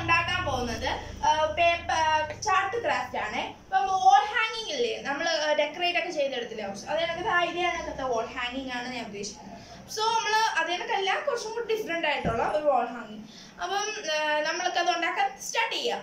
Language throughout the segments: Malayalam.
ഉണ്ടാക്കാൻ പോകുന്നത് ചാർട്ട് ക്രാഫ്റ്റ് ആണ്. ഇപ്പം വോൾ ഹാങ്ങിങ് ഇല്ലേ, നമ്മൾ ഡെക്കറേറ്റ് ഒക്കെ ചെയ്തെടുത്തില്ലേ, അത് കണക്കത്തെ ഐഡിയ കണക്കത്തെ വോൾ ഹാങ്ങിങ് ആണ് ഞാൻ ഉദ്ദേശിക്കുന്നത്. സോ നമ്മൾ അത് കണക്കല്ല, കുറച്ചും കൂടി ഡിഫറെൻ്റ് ആയിട്ടുള്ള ഒരു വോൾ ഹാങ്ങിങ്. അപ്പം നമ്മൾക്ക് അത് ഉണ്ടാക്കാൻ സ്റ്റാർട്ട് ചെയ്യാം.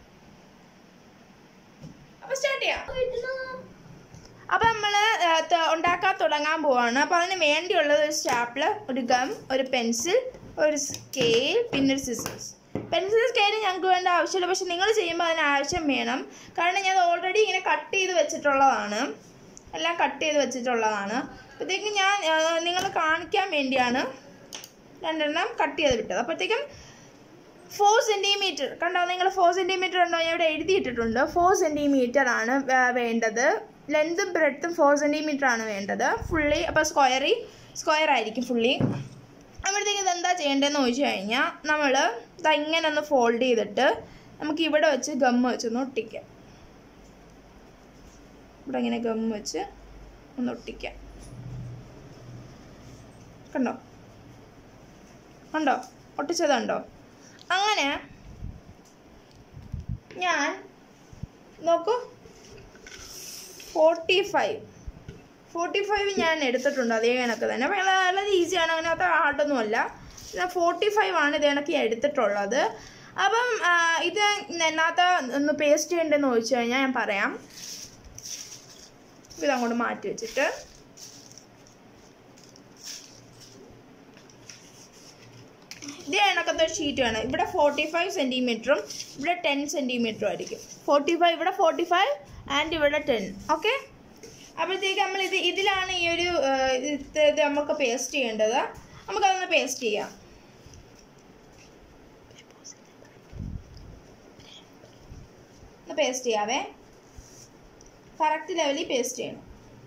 അപ്പം നമ്മൾ ഉണ്ടാക്കാൻ തുടങ്ങാൻ പോവാണ്. അപ്പം അതിന് വേണ്ടിയുള്ളത് ഒരു സ്റ്റാപ്ലർ, ഒരു ഗം, ഒരു പെൻസിൽ, ഒരു സ്കെയിൽ, പിന്നെ ഒരു സിസേഴ്സ്. പെൻസിൽ സ്കെയിൽ ഞങ്ങൾക്ക് വേണ്ട ആവശ്യമില്ല, പക്ഷെ നിങ്ങൾ ചെയ്യുമ്പോൾ അതിന് ആവശ്യം വേണം. കാരണം ഞാൻ ഓൾറെഡി ഇങ്ങനെ കട്ട് ചെയ്ത് വെച്ചിട്ടുള്ളതാണ്, എല്ലാം കട്ട് ചെയ്ത് വെച്ചിട്ടുള്ളതാണ്. അപ്പോഴത്തേക്കും ഞാൻ നിങ്ങൾ കാണിക്കാൻ വേണ്ടിയാണ് രണ്ടെണ്ണം കട്ട് ചെയ്ത് വിട്ടത്. അപ്പോഴത്തേക്കും 4 സെൻറ്റിമീറ്റർ കണ്ടോ, നിങ്ങൾ 4 സെൻറ്റിമീറ്റർ ഉണ്ടോ, ഞാൻ ഇവിടെ എഴുതിയിട്ടിട്ടുണ്ട്. 4 സെൻറ്റിമീറ്റർ ആണ് വേണ്ടത്. ലെങ്തും ബ്രെഡ്ത്തും 4 സെൻറ്റിമീറ്റർ ആണ് വേണ്ടത് ഫുള്ളി. അപ്പോൾ സ്ക്വയർ ആയിരിക്കും ഫുള്ളി. അപ്പോഴത്തേക്ക് ഇതെന്താ ചെയ്യേണ്ടതെന്ന് ചോദിച്ചു കഴിഞ്ഞാൽ, നമ്മൾ ഇങ്ങനെ ഒന്ന് ഫോൾഡ് ചെയ്തിട്ട് നമുക്ക് ഇവിടെ വെച്ച് ഗം വെച്ചൊന്ന് ഒട്ടിക്കാം. ഇവിടെ ഇങ്ങനെ ഗം വെച്ച് ഒന്ന് ഒട്ടിക്കാം. കണ്ടോ ഒട്ടിച്ചതുണ്ടോ? അങ്ങനെ ഞാൻ നോക്കൂ 45 ഞാൻ എടുത്തിട്ടുണ്ട് അതേ കണക്ക് തന്നെ. അപ്പോൾ വളരെ ഈസിയാണ്, അങ്ങനെ അത്ര ഹാർഡൊന്നുമല്ല. 45 ആണ് ഇത് കണക്ക് എടുത്തിട്ടുള്ളത്. അപ്പം ഇത് എന്നാത്ത ഒന്ന് പേസ്റ്റ് ചെയ്യേണ്ടതെന്ന് ചോദിച്ചു കഴിഞ്ഞാൽ ഞാൻ പറയാം. ഇതങ്ങോട്ട് മാറ്റി വെച്ചിട്ട് ഇതേ കണക്കത്തെ ഒരു ഷീറ്റ് വേണം. ഇവിടെ 45 സെൻറ്റിമീറ്ററും ഇവിടെ 10 സെൻറ്റിമീറ്ററും ആയിരിക്കും. 45 ഇവിടെ 45 ആൻഡ് ഇവിടെ 10. ഓക്കെ, അപ്പോഴത്തേക്ക് നമ്മൾ ഇതിലാണ് ഈ ഒരു ഇത് നമുക്ക് പേസ്റ്റ് ചെയ്യേണ്ടത്. നമുക്കതൊന്ന് പേസ്റ്റ് ചെയ്യാം. ഒന്ന് പേസ്റ്റ് ചെയ്യാവേ, കറക്റ്റ് ലെവലിൽ പേസ്റ്റ് ചെയ്യണം.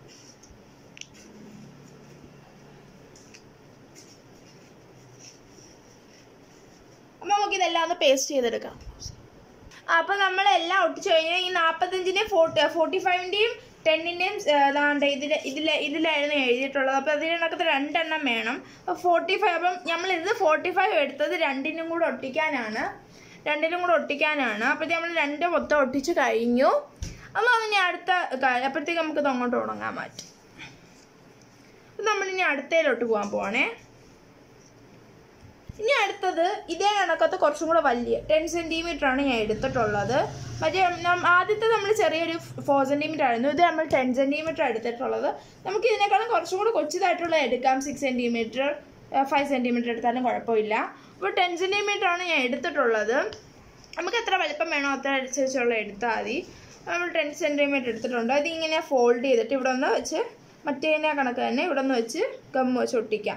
അപ്പം നമുക്കിതെല്ലാം ഒന്ന് പേസ്റ്റ് ചെയ്തെടുക്കാം. അപ്പം നമ്മളെല്ലാം ഒട്ടിച്ചു കഴിഞ്ഞാൽ ഈ 45-ൻ്റെയും 45-ൻ്റെയും 10-ൻ്റെയും ഇതിലായിരുന്നു എഴുതിയിട്ടുള്ളത്. അപ്പോൾ അതിനകത്ത് 2 എണ്ണം വേണം. അപ്പോൾ 45, അപ്പം നമ്മളിത് 45 എടുത്തത് രണ്ടിനും കൂടെ ഒട്ടിക്കാനാണ്. അപ്പോഴത്തേക്ക് നമ്മൾ 2 മൊത്തം ഒട്ടിച്ച് കഴിഞ്ഞു. അപ്പോൾ അതിനി അടുത്ത അപ്പോഴത്തേക്ക് നമുക്കിത് അങ്ങോട്ട് തുടങ്ങാൻ പറ്റും. അപ്പം നമ്മളിനി അടുത്തതിലോട്ട് പോകാൻ പോവാണേ. ഇനി അടുത്തത് ഇതേ കണക്കത്ത് കുറച്ചും കൂടെ വലിയ 10 സെൻറ്റിമീറ്റർ ആണ് ഞാൻ എടുത്തിട്ടുള്ളത്. മറ്റേ ആദ്യത്തെ നമ്മൾ ചെറിയൊരു 4 സെൻറ്റിമീറ്റർ ആയിരുന്നു, ഇത് നമ്മൾ 10 സെൻറ്റിമീറ്റർ എടുത്തിട്ടുള്ളത്. നമുക്ക് ഇതിനേക്കാളും കുറച്ചും കൂടെ കൊച്ചതായിട്ടുള്ള എടുക്കാം. 6 സെൻറ്റിമീറ്റർ 5 സെൻറ്റിമീറ്റർ എടുത്താലും കുഴപ്പമില്ല. അപ്പോൾ 10 സെൻറ്റിമീറ്റർ ആണ് ഞാൻ എടുത്തിട്ടുള്ളത്. നമുക്ക് എത്ര വലിപ്പം വേണോ അത്ര അനുസരിച്ചുള്ള എടുത്താൽ മതി. നമ്മൾ 10 സെൻറ്റിമീറ്റർ എടുത്തിട്ടുണ്ട്. ഇതിങ്ങനെ ഫോൾഡ് ചെയ്തിട്ട് ഇവിടെ ഒന്ന് വെച്ച് മറ്റേതിനെ കണക്ക് തന്നെ ഇവിടെ ഒന്ന് വെച്ച് ഗം വെച്ച് ഒട്ടിക്കാം.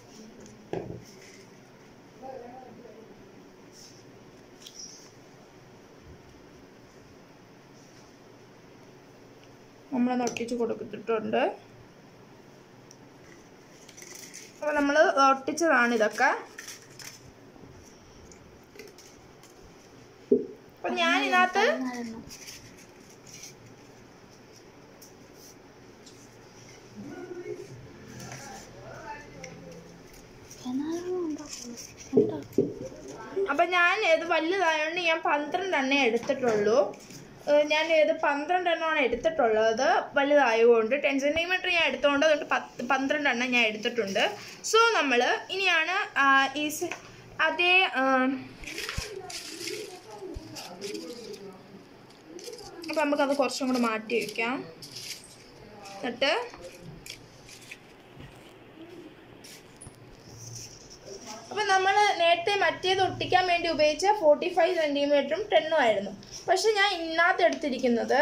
നമ്മളൊന്ന് ഒട്ടിച്ച് കൊടുത്തിട്ടുണ്ട്. അപ്പോൾ നമ്മൾ ഒട്ടിച്ചതാണ് ഇതൊക്കെ. അപ്പം ഞാൻ ഇതിനകത്ത് അപ്പം ഞാൻ ഇത് വലുതായതുകൊണ്ട് ഞാൻ 12 എണ്ണേ എടുത്തിട്ടുള്ളൂ. ഞാൻ ഇത് 12 എണ്ണമാണ് എടുത്തിട്ടുള്ളത് വലുതായതുകൊണ്ട്. 10 സെൻറ്റിമീറ്റർ ഞാൻ എടുത്തുകൊണ്ട് അതുകൊണ്ട് 12 എണ്ണം ഞാൻ എടുത്തിട്ടുണ്ട്. സോ നമ്മൾ ഇനിയാണ് അതേ അപ്പം നമുക്കത് കുറച്ചും കൂടെ മാറ്റി വയ്ക്കാം. എന്നിട്ട് അപ്പം നമ്മൾ നേരത്തെ മറ്റേത് ഒട്ടിക്കാൻ വേണ്ടി ഉപയോഗിച്ച 45 സെൻറ്റിമീറ്ററും 10ഉം ആയിരുന്നു. പക്ഷെ ഞാൻ ഇതിനകത്ത് എടുത്തിരിക്കുന്നത്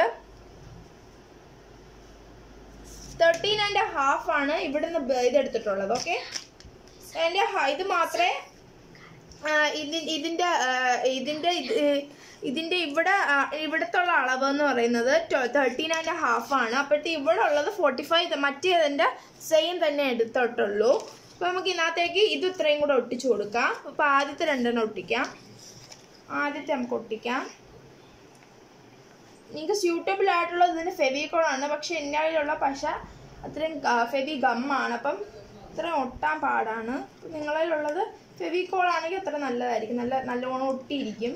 13.5 ആണ് ഇവിടുന്ന് ഇതെടുത്തിട്ടുള്ളത്. ഓക്കെ, എൻ്റെ ഇത് മാത്രമേ ഇതിൻ്റെ ഇവിടത്തുള്ള അളവ് എന്ന് പറയുന്നത് 13.5 ആണ്. അപ്പോഴത്തേക്ക് ഇവിടെ ഉള്ളത് 45, മറ്റേതിൻ്റെ സെയിം തന്നെ എടുത്തിട്ടുള്ളൂ. അപ്പോൾ നമുക്ക് ഇതിനകത്തേക്ക് ഇത് ഇത്രയും കൂടെ ഒട്ടിച്ചു കൊടുക്കാം. അപ്പോൾ ആദ്യത്തെ 2 എണ്ണം ഒട്ടിക്കാം. നമുക്ക് ഒട്ടിക്കാം. നിങ്ങൾക്ക് സ്യൂട്ടബിൾ ആയിട്ടുള്ളത് ഇതിന് ഫെവിക്കോളാണ്, പക്ഷെ എൻ്റെ കയ്യിലുള്ള പശ അത്രയും ഫെവി ഗമ്മാണ്. അപ്പം അത്ര ഒട്ടാൻ പാടാണ്. നിങ്ങളിലുള്ളത് ഫെവിക്കോൾ ആണെങ്കിൽ അത്ര നല്ലതായിരിക്കും, നല്ലോണം ഒട്ടിയിരിക്കും.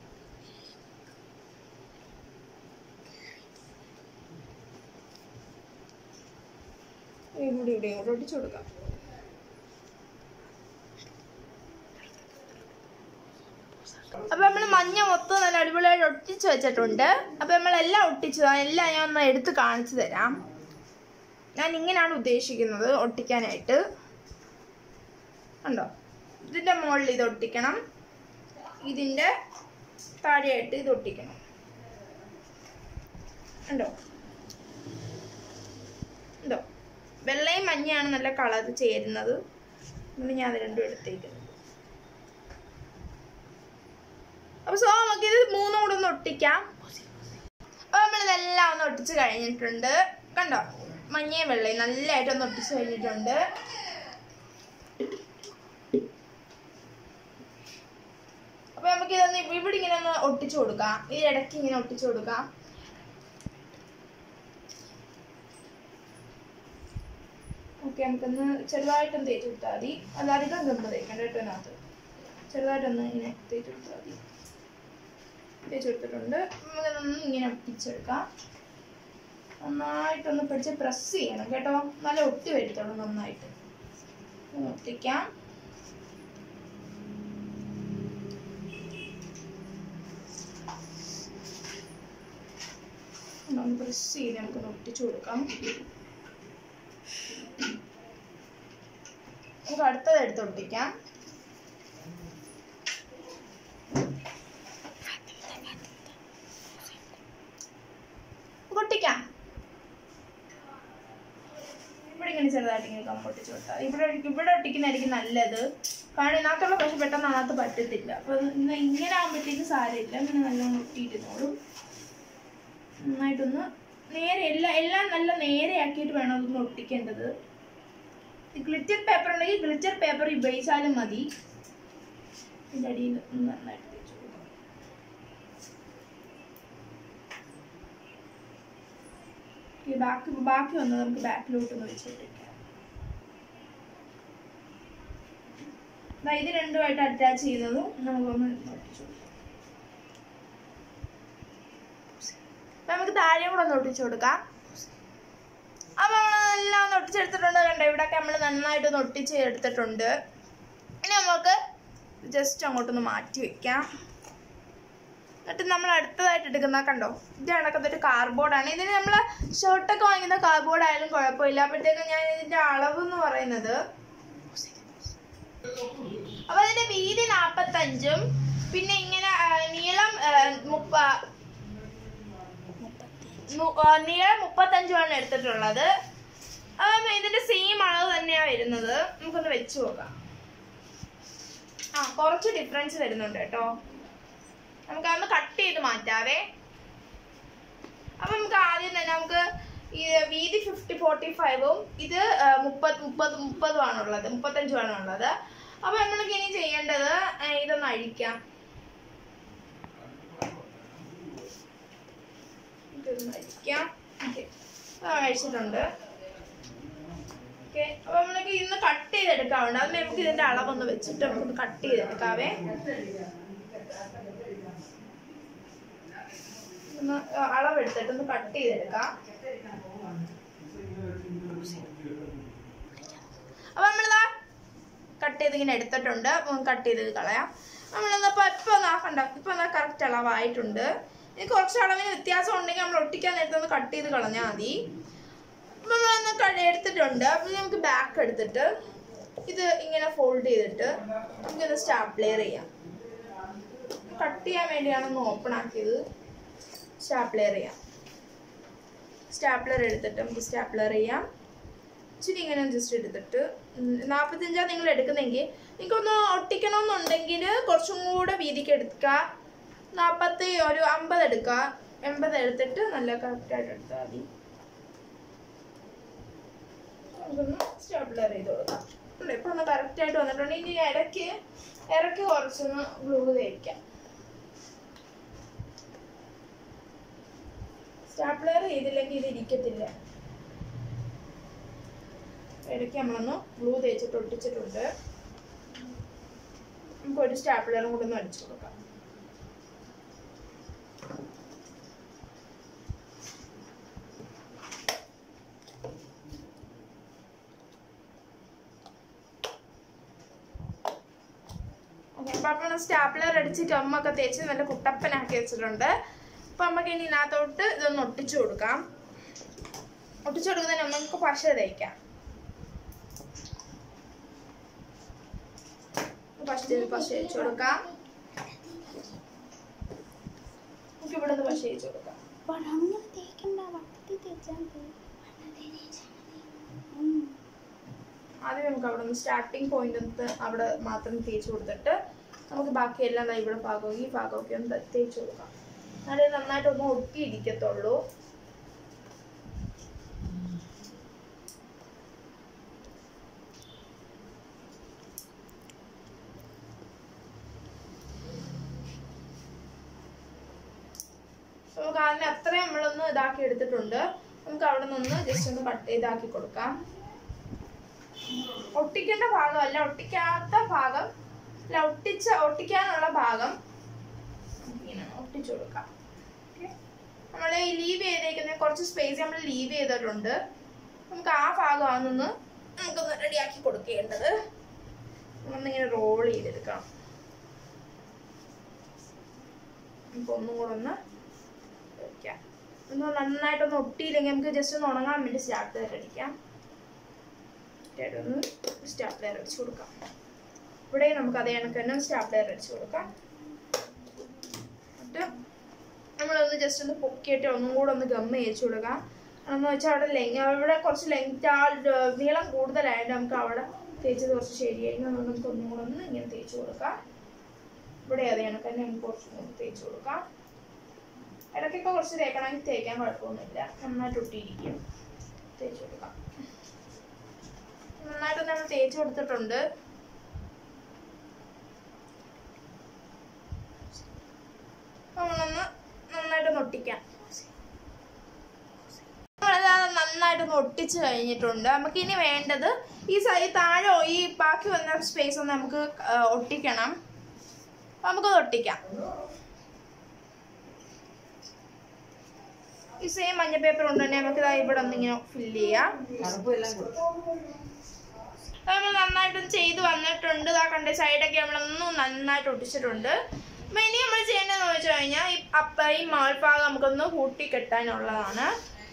ഇവിടെയും കൂടെ ഒട്ടിച്ചു കൊടുക്കാം. അപ്പം നമ്മൾ മഞ്ഞ മൊത്തം നല്ല അടിപൊളിയായിട്ട് ഒട്ടിച്ച് വെച്ചിട്ടുണ്ട്. അപ്പം നമ്മളെല്ലാം ഒട്ടിച്ചതാണ്. എല്ലാം ഞാൻ ഒന്ന് എടുത്ത് കാണിച്ചു തരാം. ഞാൻ ഇങ്ങനെയാണ് ഉദ്ദേശിക്കുന്നത് ഒട്ടിക്കാനായിട്ട്. ഉണ്ടോ? ഇതിൻ്റെ മുകളിൽ ഇത് ഒട്ടിക്കണം, ഇതിൻ്റെ താഴെയായിട്ട് ഇത് ഒട്ടിക്കണം. ഉണ്ടോ? ഉണ്ടോ? വെള്ളയും മഞ്ഞയാണ് നല്ല കളർ ചേരുന്നത്. ഞാൻ അത് രണ്ടും എടുത്തേക്കുന്നത്. അപ്പോൾ നമുക്കിത് മൂന്നും കൂടെ ഒന്ന് ഒട്ടിക്കാം. അപ്പോൾ നമ്മളിതെല്ലാം ഒന്ന് ഒട്ടിച്ച് കഴിഞ്ഞിട്ടുണ്ട്. കണ്ടോ? മഞ്ഞയും വെള്ളയും നല്ലതായിട്ടൊന്ന് ഒട്ടിച്ച് കഴിഞ്ഞിട്ടുണ്ട്. അപ്പോൾ നമുക്കിതൊന്ന് ഇവിടെ ഇങ്ങനെ ഒന്ന് ഒട്ടിച്ചു കൊടുക്കാം. ഈ ഇടയ്ക്ക് ഇങ്ങനെ ഒട്ടിച്ചു കൊടുക്കാം. ഓക്കെ, നമുക്കൊന്ന് ചെറുതായിട്ടൊന്ന് തേച്ച് കൊടുത്താൽ മതി. അധികം ഗമ്പ് തേക്കണ്ട കേട്ടോ. അതിനകത്ത് ചെറുതായിട്ടൊന്ന് ഇങ്ങനെ തേച്ച് കൊടുത്താൽ മതി. തേച്ച് കൊടുത്തിട്ടുണ്ട്. നമുക്കതൊന്ന് ഇങ്ങനെ ഒട്ടിച്ചെടുക്കാം. നന്നായിട്ടൊന്ന് പിടിച്ച് പ്രസ് ചെയ്യണം കേട്ടോ. നല്ല ഒട്ടി വരത്തുള്ളൂ. നന്നായിട്ട് ഒട്ടിക്കാം. പ്രസ് ചെയ്ത് നമുക്കൊന്ന് ഒട്ടിച്ചു കൊടുക്കാം. നമുക്ക് അടുത്തത് എടുത്ത് ഒട്ടിക്കാം. ഒട്ടിക്കാം. ഇവിടെ ഇങ്ങനെ ചെറുതായിട്ട് ഇങ്ങനെ കമ്പൊട്ടിച്ച് കൊടുത്താൽ ഇവിടെ ഒട്ടിക്കുന്നതായിരിക്കും നല്ലത്. കാരണം ഇതിനകത്തുള്ള പക്ഷെ പെട്ടെന്ന് അതിനകത്ത് പറ്റത്തില്ല. അപ്പോൾ ഇങ്ങനെ ആകുമ്പോഴത്തേക്ക് സാരമില്ല. ഇങ്ങനെ നല്ലോണം ഒട്ടിയിരുന്നോളും. നന്നായിട്ടൊന്ന് നേരെ എല്ലാം നല്ല നേരെയാക്കിയിട്ട് വേണം അതൊന്ന് ഒട്ടിക്കേണ്ടത്. ഗ്ലിറ്റർ പേപ്പർ ഉണ്ടെങ്കിൽ ഗ്ലിറ്റർ പേപ്പർ ഉപയോഗിച്ചാലും മതി. ഇതിൻ്റെ അടിയിൽ നന്നായിട്ട് തേച്ച് കൊടുക്കാം. ബാക്കി വന്ന് നമുക്ക് ബാക്കിലോട്ടൊന്ന് വെച്ചിട്ടിരിക്കാം. ഇത് രണ്ടുമായിട്ട് അറ്റാച്ച് ചെയ്യുന്നതും നമുക്കൊന്ന് ഒട്ടിച്ചു കൊടുക്കാം. നമുക്ക് താഴെയും കൂടെ ഒന്ന് ഒട്ടിച്ചു കൊടുക്കാം. അപ്പോൾ നമ്മളെല്ലാം ഒന്ന് ഒട്ടിച്ചെടുത്തിട്ടുണ്ട്. കണ്ടോ? ഇവിടെയൊക്കെ നമ്മൾ നന്നായിട്ടൊന്ന് ഒട്ടിച്ച് എടുത്തിട്ടുണ്ട്. ഇനി നമുക്ക് ജസ്റ്റ് അങ്ങോട്ടൊന്ന് മാറ്റി വെക്കാം. എന്നിട്ട് നമ്മൾ അടുത്തതായിട്ട് എടുക്കുന്ന കണ്ടോ, ഇത് കണക്കത്തൊരു കാർഡ്ബോർഡാണ്. ഇതിന് നമ്മൾ ഷർട്ടൊക്കെ വാങ്ങിക്കുന്ന കാർഡ്ബോർഡ് ആയാലും കുഴപ്പമില്ല. അപ്പോഴത്തേക്കും ഞാൻ ഇതിൻ്റെ അളവ് എന്ന് പറയുന്നത്, അപ്പോൾ അതിൻ്റെ വീതി 45 പിന്നെ ഇങ്ങനെ നീളം 35 എടുത്തിട്ടുള്ളത്. അപ്പം ഇതിന്റെ സെയിം അളവ് തന്നെയാണ് വരുന്നത്. നമുക്കൊന്ന് വെച്ച് നോക്കാം. കുറച്ച് ഡിഫറൻസ് വരുന്നുണ്ട് കേട്ടോ. നമുക്കതൊന്ന് കട്ട് ചെയ്ത് മാറ്റാവേ. അപ്പം നമുക്ക് ആദ്യം തന്നെ നമുക്ക് ഈ വീതി 45ഉം ഇത് 30-30-30 35 അപ്പം നമ്മൾക്ക് ഇനി ചെയ്യേണ്ടത് ഇതൊന്ന് അഴിക്കാം. അഴിച്ചിട്ടുണ്ട്. ഓക്കെ, അപ്പൊ നമ്മൾക്ക് ഇന്ന് കട്ട് ചെയ്തെടുക്കാവുണ്ട്. അത് നമുക്ക് ഇതിന്റെ അളവൊന്ന് വെച്ചിട്ട് നമുക്കൊന്ന് കട്ട് ചെയ്തെടുക്കാവേ. ഒന്ന് അളവെടുത്തിട്ട് ഒന്ന് കട്ട് ചെയ്തെടുക്കാം. അപ്പൊ നമ്മളിതാ കട്ട് ചെയ്ത് ഇങ്ങനെ എടുത്തിട്ടുണ്ട്. കട്ട് ചെയ്ത് കളയാം. നമ്മളെന്നപ്പോ ഇപ്പൊ കണ്ട ഇപ്പൊ കറക്റ്റ് അളവായിട്ടുണ്ട്. ഇനി കുറച്ച് അളവിന് വ്യത്യാസം ഉണ്ടെങ്കിൽ നമ്മൾ ഒട്ടിക്കാൻ നേരത്തെ ഒന്ന് കട്ട് ചെയ്ത് കളഞ്ഞാൽ മതി. നമ്മളൊന്ന് എടുത്തിട്ടുണ്ട്. അപ്പം നമുക്ക് ബാക്ക് എടുത്തിട്ട് ഇത് ഇങ്ങനെ ഫോൾഡ് ചെയ്തിട്ട് നമുക്കിത് സ്റ്റാപ്ലെയർ ചെയ്യാം. കട്ട് ചെയ്യാൻ വേണ്ടിയാണ് ഒന്ന് ഓപ്പൺ ആക്കിയത്. സ്റ്റാപ്ലെയർ ചെയ്യാം. സ്റ്റാപ്ലെയർ എടുത്തിട്ട് നമുക്ക് സ്റ്റാപ്ലെയർ ചെയ്യാം. ഇച്ചിരി ഇങ്ങനെ ജസ്റ്റ് എടുത്തിട്ട് 45 നിങ്ങൾ എടുക്കുന്നെങ്കിൽ നിങ്ങൾക്കൊന്ന് ഒട്ടിക്കണമെന്നുണ്ടെങ്കിൽ കുറച്ചും കൂടെ വീതിക്ക് എടുക്കുക. 40 ഒരു 50 എടുക്കുക. 80 എടുത്തിട്ട് നല്ല കറക്റ്റായിട്ട് എടുത്താൽ മതി. നമുക്കൊന്ന് സ്റ്റാപ്ലെയർ ചെയ്ത് കൊടുക്കാം. ഇപ്പം ഒന്ന് കറക്റ്റായിട്ട് വന്നിട്ടുണ്ട്. ഇനി ഇടയ്ക്ക് കുറച്ചൊന്ന് ഗ്ലൂ തേക്കാം. സ്റ്റാപ്ലെയർ ചെയ്തില്ലെങ്കിൽ ഇത് ഇരിക്കത്തില്ല. ഇടയ്ക്ക് നമ്മളൊന്ന് ഗ്ലൂ തേച്ചിട്ട് ഒട്ടിച്ചിട്ടുണ്ട്. നമുക്കൊരു സ്റ്റാപ്ലറും കൂടെ ഒന്ന് അടിച്ചു കൊടുക്കാം. അപ്പം സ്റ്റാപ്ലർ അടിച്ച് ഗമ്മൊക്കെ തേച്ച് നല്ല കുട്ടപ്പനാക്കി വെച്ചിട്ടുണ്ട്. അപ്പം നമുക്ക് ഇനി ഇതിനകത്തോട്ട് ഇതൊന്ന് ഒട്ടിച്ചു കൊടുക്കാം. ഒട്ടിച്ചു കൊടുക്കുന്നതിന് നമുക്ക് പശ തേക്കാം. പശ തേച്ച് കൊടുക്കാം. നമുക്ക് ഇവിടെ നിന്ന് പശ തേച്ച് കൊടുക്കാം. ആദ്യം നമുക്ക് അവിടെ നിന്ന് സ്റ്റാർട്ടിങ് പോയിന്റ് അവിടെ മാത്രം തേച്ച് കൊടുത്തിട്ട് നമുക്ക് ബാക്കിയെല്ലാം ഇവിടെ ഭാഗവും ഈ ഭാഗമൊക്കെ ഒന്ന് തേച്ച് കൊടുക്കാം. എന്നാലേ നന്നായിട്ടൊന്നും ഒട്ടിയിരിക്കത്തുള്ളൂ. നമുക്ക് അതിന് അത്രയും നമ്മളൊന്ന് ഇതാക്കി എടുത്തിട്ടുണ്ട്. നമുക്ക് അവിടെ നിന്ന് ജസ്റ്റ് ഒന്ന് ഇതാക്കി കൊടുക്കാം. ഒട്ടിക്കേണ്ട ഭാഗമല്ല, ഒട്ടിക്കാത്ത ഭാഗം അല്ല, ഒട്ടിക്കാനുള്ള ഭാഗം ഇങ്ങനെ ഒട്ടിച്ചു കൊടുക്കാം. നമ്മൾ ഈ ലീവ് ചെയ്തേക്കുന്ന കുറച്ച് സ്പേസ് നമ്മൾ ലീവ് ചെയ്തിട്ടുണ്ട്. നമുക്ക് ആ ഭാഗമാണെന്ന് നമുക്കൊന്ന് റെഡിയാക്കി കൊടുക്കേണ്ടത്. ഒന്നിങ്ങനെ റോൾ ചെയ്തെടുക്കാം. നമുക്ക് ഒന്നും കൂടെ ഒന്ന് വയ്ക്കാം. ഒന്ന് നന്നായിട്ടൊന്ന് ഒട്ടിയില്ലെങ്കിൽ നമുക്ക് ജസ്റ്റ് ഒന്ന് ഉണങ്ങാൻ വേണ്ടി സ്റ്റാപ്ലർ അടിക്കാം. ഒന്ന് സ്റ്റാപ്ലർ അടിച്ചു കൊടുക്കാം. ഇവിടെ നമുക്ക് അതേ കണക്ക് തന്നെ സ്റ്റാപ്ലർ അടിച്ചു കൊടുക്കാം. എന്നിട്ട് നമ്മളൊന്ന് ജസ്റ്റ് ഒന്ന് പൊക്കിയിട്ട് ഒന്നും കൂടെ ഒന്ന് ഗമ്മ തേച്ച് കൊടുക്കാം. എന്ന് വെച്ചാൽ അവിടെ കുറച്ച് നീളം കൂടുതലായിട്ട് നമുക്ക് അവിടെ തേച്ചത് കുറച്ച് ശരിയായിരുന്നു. നമുക്ക് ഒന്നും കൂടെ ഒന്ന് ഇങ്ങനെ തേച്ച് കൊടുക്കാം. ഇവിടെ അതേ കണക്ക് തന്നെ നമുക്ക് കുറച്ചും കൂടി തേച്ച് കൊടുക്കാം. ഇടയ്ക്കൊക്കെ കുറച്ച് തേക്കണമെങ്കിൽ തേക്കാൻ കുഴപ്പമൊന്നുമില്ല. നന്നായിട്ട് ഒട്ടിയിരിക്കും. തേച്ച് കൊടുക്കാം. നന്നായിട്ട് നമ്മൾ തേച്ച് കൊടുത്തിട്ടുണ്ട്. നമ്മളൊന്ന് നന്നായിട്ടൊന്ന് ഒട്ടിക്കാം. നന്നായിട്ടൊന്ന് ഒട്ടിച്ച് കഴിഞ്ഞിട്ടുണ്ട്. നമുക്ക് ഇനി വേണ്ടത് ഈ താഴെ ഈ ബാക്കി വന്ന സ്പേസ് ഒന്ന് നമുക്ക് ഒട്ടിക്കണം. നമുക്കത് ഒട്ടിക്കാം. ഈ സെയിം മഞ്ഞ പേപ്പർ കൊണ്ട് തന്നെ നമുക്ക് ഇവിടെ ഒന്നിങ്ങനെ ഫില്ല് ചെയ്യാം. നമ്മൾ നന്നായിട്ടൊന്ന് ചെയ്ത് വന്നിട്ടുണ്ട്. ആ കണ്ട സൈഡൊക്കെ നമ്മളൊന്നും നന്നായിട്ട് ഒട്ടിച്ചിട്ടുണ്ട്. അപ്പം ഇനി നമ്മൾ ചെയ്യേണ്ടതെന്ന് വെച്ച് കഴിഞ്ഞാൽ ഈ മാൾഭാഗം നമുക്കൊന്ന് കൂട്ടിക്കെട്ടാനുള്ളതാണ്.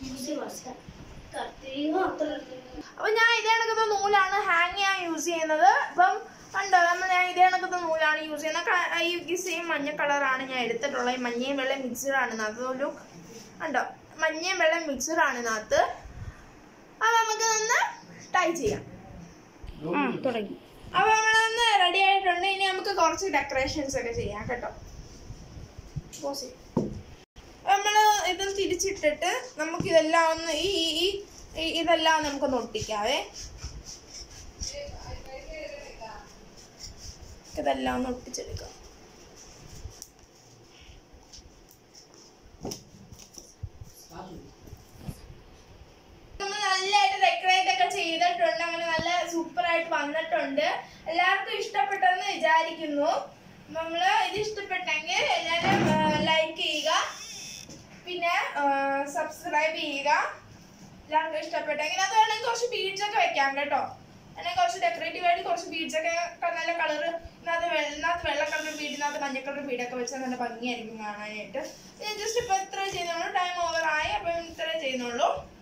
അപ്പം ഞാൻ ഇതേ കണക്കത്തെ നൂലാണ് ഹാങ് ചെയ്യാൻ യൂസ് ചെയ്യുന്നത്. അപ്പം കണ്ടോ, ഞാൻ ഇതേ കണക്കത്തെ നൂലാണ് യൂസ് ചെയ്യുന്നത്. ഈ സെയിം മഞ്ഞ കളറാണ് ഞാൻ എടുത്തിട്ടുള്ളത്. ഈ മഞ്ഞയും വെള്ളയും മിക്സഡാണ് ഇതിനകത്ത്. ലുക്ക് കണ്ടോ, മഞ്ഞയും വെള്ളയും മിക്സഡാണ് ഇതിനകത്ത്. അപ്പം നമുക്ക് ഒന്ന് ട്രൈ ചെയ്യാം. തുടങ്ങി. അപ്പൊ നമ്മളൊന്ന് റെഡി ആയിട്ടുണ്ട്. ഇനി നമുക്ക് കുറച്ച് ഡെക്കറേഷൻസ് ഒക്കെ ചെയ്യാം കേട്ടോ. നമ്മള് ഇത് തിരിച്ചിട്ടിട്ട് നമുക്ക് ഇതെല്ലാം ഒന്ന് ഇതെല്ലാം നമുക്കൊന്ന് ഒട്ടിക്കാവേ. ഇതെല്ലാം ഒന്ന് ഒട്ടിച്ചെടുക്കാം. നല്ലതായിട്ട് ഡെക്കറേറ്റ് ഒക്കെ ചെയ്തിട്ടുണ്ട്. അങ്ങനെ നല്ല സൂപ്പർ ആയിട്ട് വന്നിട്ടുണ്ട്. എല്ലാവർക്കും ഇഷ്ടപ്പെട്ടെന്ന് വിചാരിക്കുന്നു. നമ്മള് ഇത് ഇഷ്ടപ്പെട്ടെങ്കിൽ എല്ലാവരും ലൈക്ക് ചെയ്യുക, പിന്നെ സബ്സ്ക്രൈബ് ചെയ്യുക. എല്ലാവർക്കും ഇഷ്ടപ്പെട്ടെങ്കിൽ അത് വേണമെങ്കിൽ കുറച്ച് ബീഡ്സ് ഒക്കെ വെക്കാം കേട്ടോ. അല്ലെങ്കിൽ കുറച്ച് ഡെക്കറേറ്റീവ് ആയിട്ട് കുറച്ച് ബീഡ്സ് ഒക്കെ നല്ല കളർ ഇതിനകത്ത് വെള്ള കളർ ബീഡ്, ഇതിനകത്ത് മഞ്ഞ കളർ ബീഡൊക്കെ വെച്ചാൽ നല്ല ഭംഗിയായിരിക്കും കാണാനായിട്ട്. ഞാൻ ജസ്റ്റ് ഇപ്പൊ ഇത്ര ചെയ്യുന്നുള്ളൂ. ടൈം ഓവർ ആയി. അപ്പം ഇത്രേ ചെയ്യുന്നുള്ളൂ.